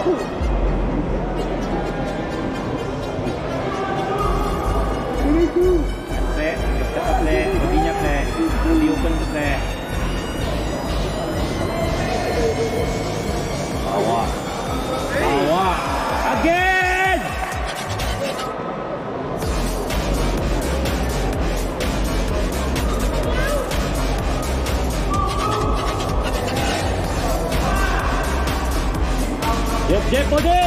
Play, kita play, baginya play, di open play. Awak, awak, again. Jep body.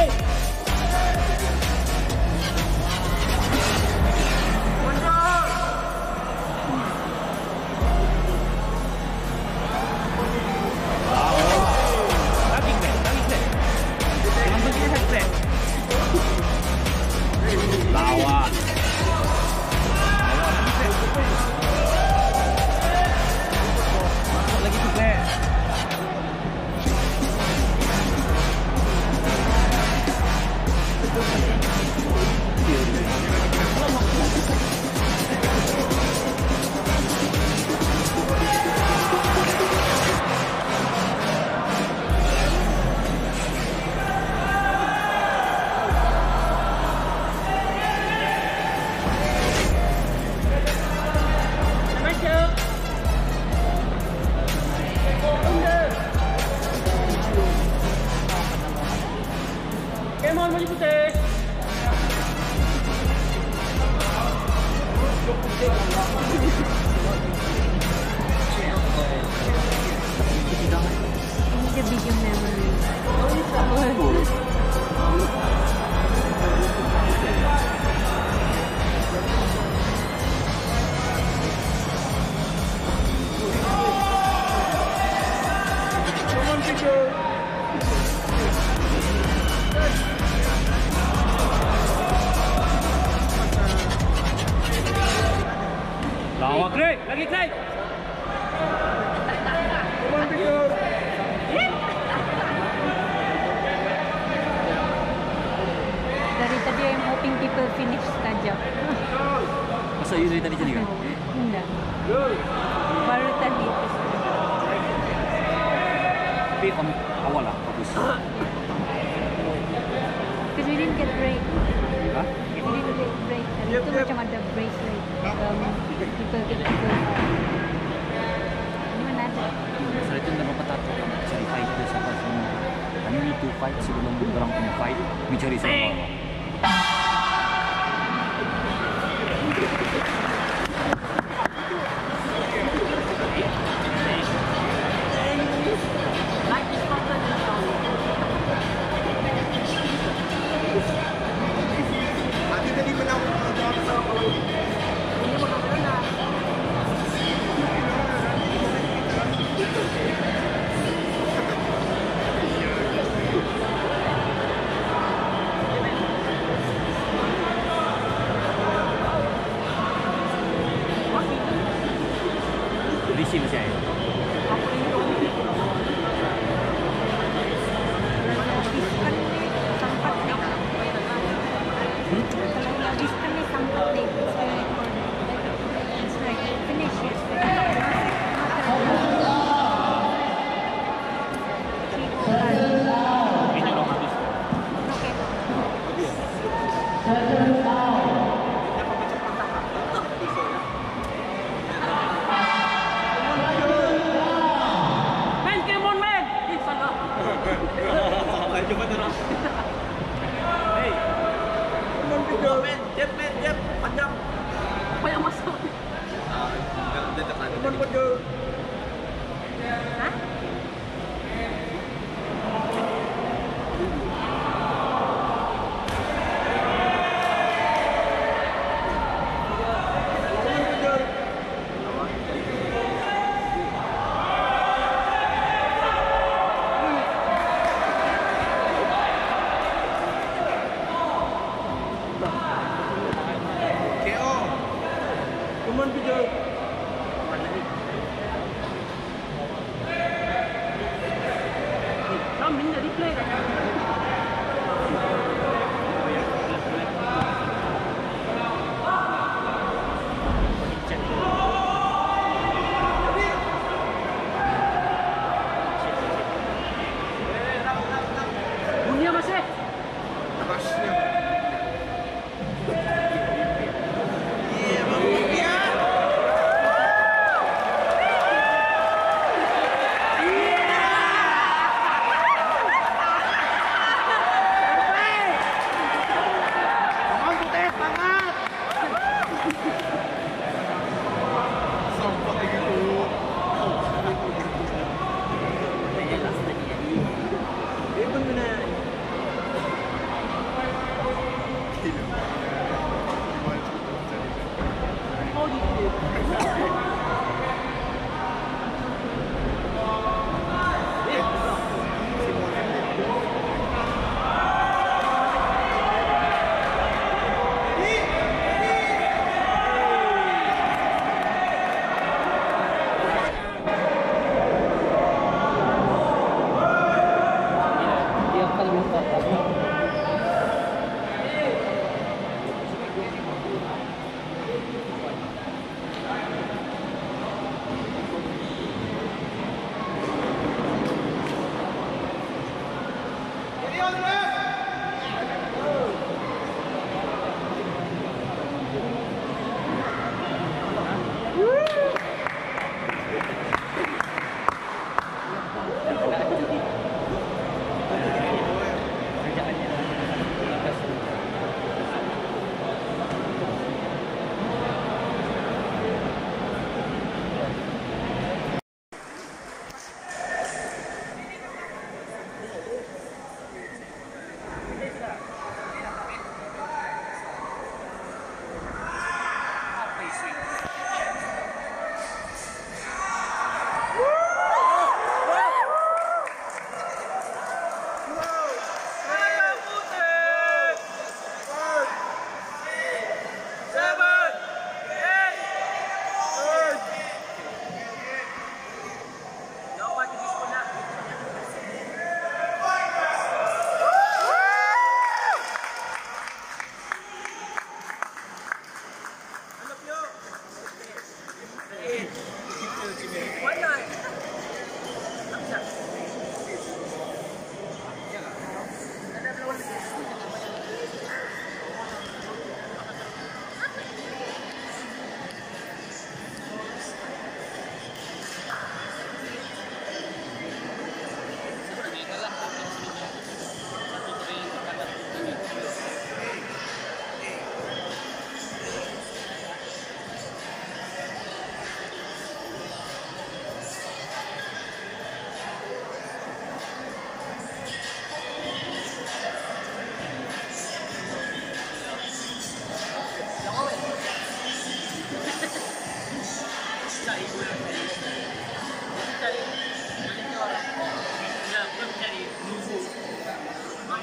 Lawak, Craig! Lagi, Craig! Dari tadi I'm hoping people finish tajam. Masa you dari tadi jadi kan? Enggak. Baru tadi. Tapi awal lah, bagus. Because we didn't get break. Hah? We didn't get break. Hari itu macam ada break like people get to go. Mana ada? Saya itu dapat tato cari fight dia sampai semua. Kami need to fight sebelum orang punya fight. Mencari siapa? Di sini saya. Jep, panjang. Apa yang masuk? Dia tekan. Teman pada. Hah?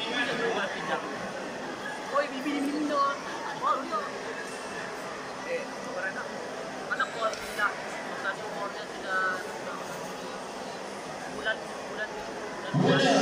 Bisa juga pinjam. Oi, bibili dong. Wah, lu. Kemarin anak ko tidak tadi umurnya sudah bulan